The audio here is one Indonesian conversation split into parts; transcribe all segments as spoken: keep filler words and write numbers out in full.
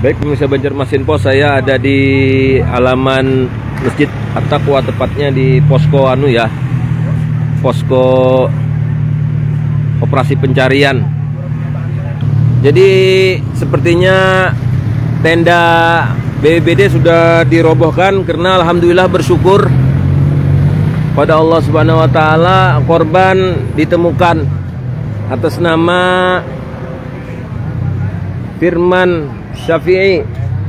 Baik pemirsa Banjarmasin Pos, saya ada di halaman Masjid At-Taqwa, tepatnya di posko anu ya, posko operasi pencarian. Jadi sepertinya tenda B B B D sudah dirobohkan karena alhamdulillah bersyukur pada Allah Subhanahu wa taala, korban ditemukan atas nama Firman Syafi'i,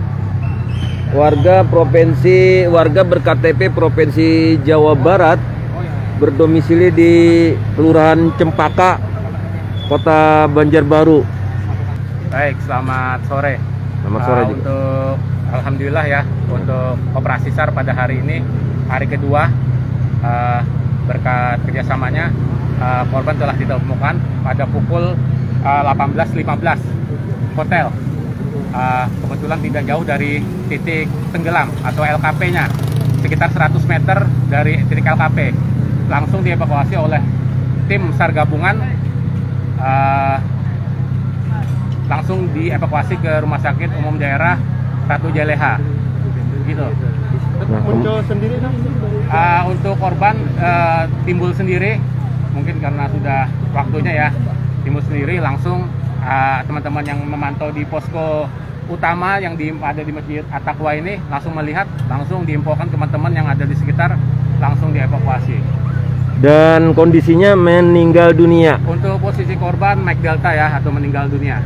warga provinsi warga ber-K T P Provinsi Jawa Barat, berdomisili di Kelurahan Cempaka, Kota Banjarbaru. Baik, selamat sore. Selamat sore uh, juga. Untuk alhamdulillah ya, untuk operasi SAR pada hari ini, hari kedua, uh, berkat kerjasamanya, uh, korban telah ditemukan pada pukul uh, delapan belas lima belas. Hotel uh, kebetulan tidak jauh dari titik tenggelam atau L K P-nya, sekitar seratus meter dari titik L K P. Langsung dievakuasi oleh tim SAR gabungan, uh, langsung dievakuasi ke Rumah Sakit Umum Daerah Ratu Jaleha. Gitu. Muncul sendiri kan? Uh, untuk korban uh, timbul sendiri, mungkin karena sudah waktunya ya, timbul sendiri langsung. Teman-teman uh, yang memantau di posko utama yang di, ada di Masjid At-Taqwa ini langsung melihat, langsung diinfokan teman-teman yang ada di sekitar, langsung dievakuasi. Dan kondisinya meninggal dunia. Untuk posisi korban Mike Delta ya, atau meninggal dunia.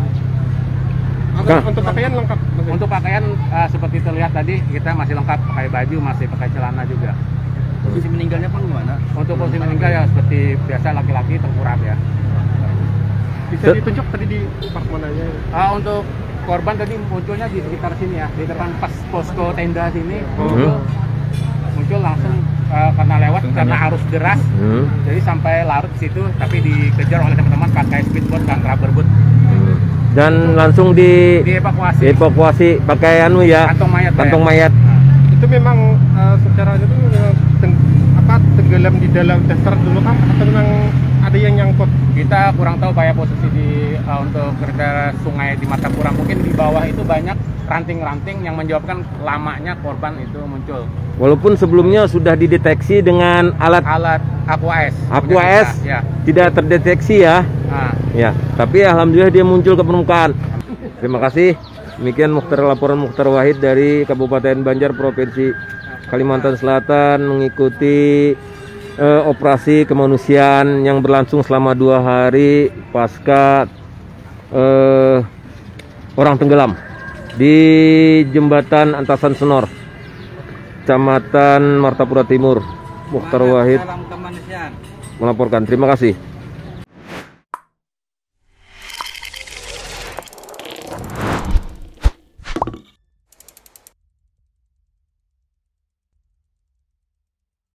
Nah. Untuk pakaian lengkap? Untuk pakaian uh, seperti terlihat tadi, kita masih lengkap, pakai baju, masih pakai celana juga. Posisi meninggalnya pun gimana? Untuk posisi meninggal ya seperti biasa, laki-laki tengkurap ya. Bisa ditunjuk tadi di part mananya? Uh, untuk korban tadi munculnya di sekitar sini ya, di depan pas posko tenda sini. Hmm. muncul, muncul langsung uh, karena lewat karena arus deras, Hmm. jadi sampai larut di situ, tapi dikejar oleh teman-teman pakai speedboat dan rubberboat. Dan langsung di Dievakuasi. dievakuasi pakai anu ya, Kantong mayat. kantong ya. mayat. Nah, itu memang uh, secara itu memang teng apa tenggelam di dalam dasar dulu kan, atau memang ada yang nyangkut? Kita kurang tahu kayak posisi di uh, untuk kereta sungai di Martapura, mungkin di bawah itu banyak ranting-ranting yang menyebabkan lamanya korban itu muncul. Walaupun sebelumnya sudah dideteksi dengan alat Alat Aqua S. Aqua S, ya. tidak terdeteksi ya. Nah, Ya, tapi alhamdulillah dia muncul ke permukaan. Terima kasih. Demikian Mukhtar, laporan Mukhtar Wahid dari Kabupaten Banjar, Provinsi Kalimantan Selatan, mengikuti eh, operasi kemanusiaan yang berlangsung selama dua hari pasca eh, orang tenggelam di Jembatan Antasan Senor, Kecamatan Martapura Timur. Mukhtar Wahid melaporkan. Terima kasih.